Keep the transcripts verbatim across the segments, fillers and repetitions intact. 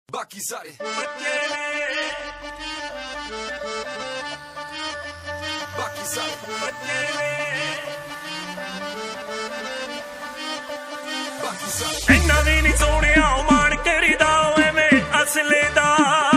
बाकी सारे बाकी सारे बाकी सारे इन्ना भी नहीं सोने मान करीदा एवें असले दा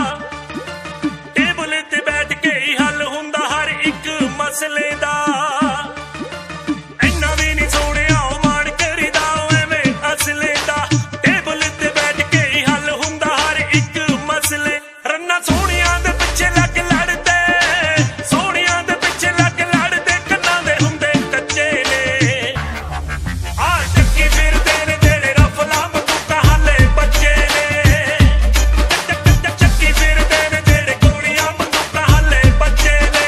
टेबल ते बैठ के ही हल हुंदा हर एक मसले दा। इन्ना भी नहीं सोने मान करीदा एवें असले दा टेबल ते बैठ के ही हल हुंदा हर एक मसले। रन्ना सोनिया दे पिछे लग लड़दे सोनिया दे पिछे लग लड़दे कन्ना दे हुंदे कच्चे ने आ टक्की फिरदे ने जेड़े रफला बंदूका हाले बच्चे ने चक्की फिरदे ने जेड़े गोलियां बंदूका हाले बच्चे ने।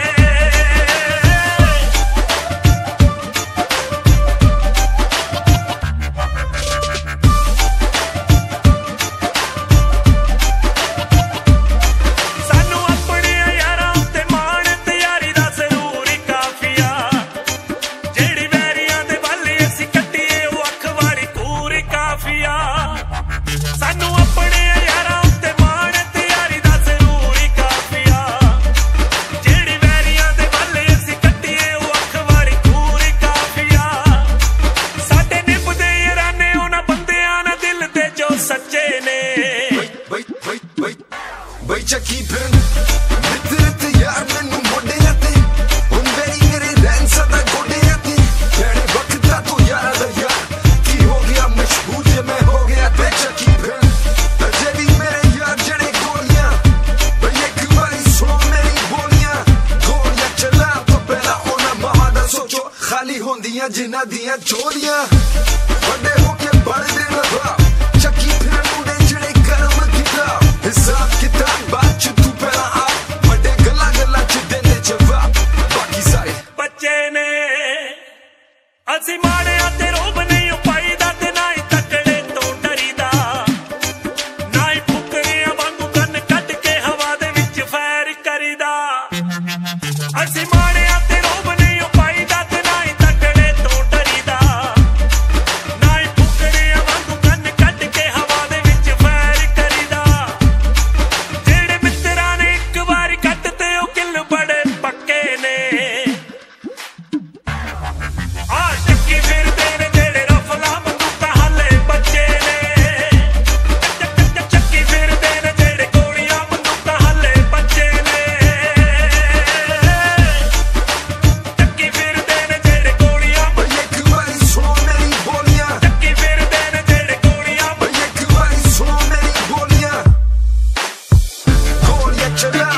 सानू अपने यारां ते मान ते यारी दा जरूर ही काफिया जेड़ी वैरियां दे वाले असीं कट्टिए ओ अख वाली कूरी काफिया। सानू अपने यारां ते मान ते यारी दा जरूर ही काफिया जेड़ी वैरियां दे वाले असीं कट्टिए ओ अख वाली कूरी काफिया। साडे निभदे याराने उन्हां बंदियां ना दिल ते जो सच्चे ने। बई बई बई बई चक्की फिरन मित्र ते यार मैनू मोड़ियां ते हुण मेरी मेरे रैन सदा गोडियां ते कहने वक्त दा तू यारा दा यार की हो गया मशहूर जे मैं हो गया ते चक्की फिरन अजे भी मेरे यार जड़े गोलियां बई एक बारी सुनो मेरी बोलियां गोलियां चला तो पहला होना महादा सोचो खाली होंदियां जिन्हां दियां चोरियां बड़े होके बढ़दे नवा चक्की फिरन मुंडे जड़े कर्म कीता हिसाब किताब बात च तू पहला आ बड़े गल्ला गल्ला च देंदे जवाब बाकी सारे बच्चे ने असी माड़े ते रोब नहीं पाईदा ते ना ही तकड़े तो डरीदा ना ही फुकरियां वांगू कन्न कट के हवा दे विच फैर करीदा। असी माड़े ते रोब नहीं पाईदा ते ना ही तकड़े तो डरीदा ना ही फुकरियां वांगू कन्न कट के हवा दे विच फैर करीदा। जेड़े मित्तरां ने एक वारी कट ते ओ किल बड़े पक्के ने आ टक्की फिरदे ने जेड़े रफला बंदूका हाले बच्चे ने चक्की फिरदे ने जेड़े गोलियां बंदूका हाले बच्चे ने चक्की फिरदे ने जेड़े गोलियां बई एक बारी सुनो मेरी बोलियां चक्की फिरदे ने जेड़े गोलियां बई एक बारी सुनो मेरी बोलियां गोलियां चला